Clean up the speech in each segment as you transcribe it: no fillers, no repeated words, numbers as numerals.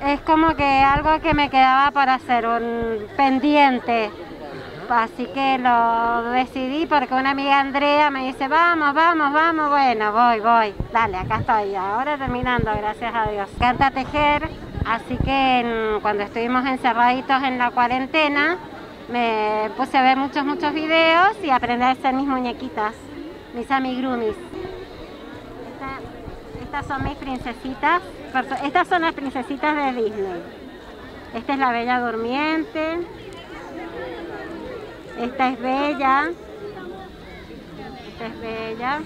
Es como que algo que me quedaba por hacer, un pendiente. Así que lo decidí porque una amiga Andrea me dice, vamos, vamos, vamos. Bueno, voy. Dale, acá estoy. Ahora terminando, gracias a Dios. Me encanta tejer, así que cuando estuvimos encerraditos en la cuarentena, me puse a ver muchos videos y aprender a hacer mis muñequitas, mis amigurumis. Estas son mis princesitas. Estas son las princesitas de Disney. Esta es la Bella Durmiente. Esta es Bella. Esta es Bella.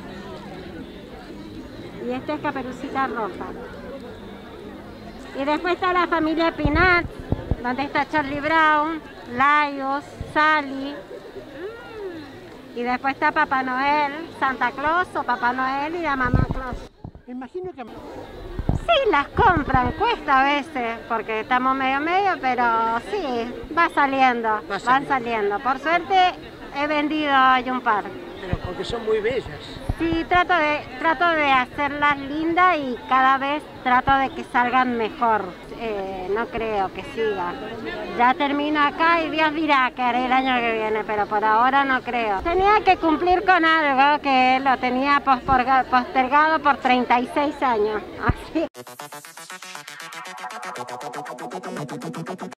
Y esta es Caperucita Roja. Y después está la familia Peanut, donde está Charlie Brown, Laios, Sally. Y después está Papá Noel, Santa Claus o Papá Noel y la Mamá Claus. Me imagino que... Sí, las compran, cuesta a veces, porque estamos medio, pero sí, van saliendo. Por suerte he vendido hay un par. Pero porque son muy bellas. Sí, trato de hacerlas lindas y cada vez trato de que salgan mejor. No creo que siga. Ya termino acá y Dios dirá que haré el año que viene, pero por ahora no creo. Tenía que cumplir con algo que lo tenía postergado por 36 años. Así.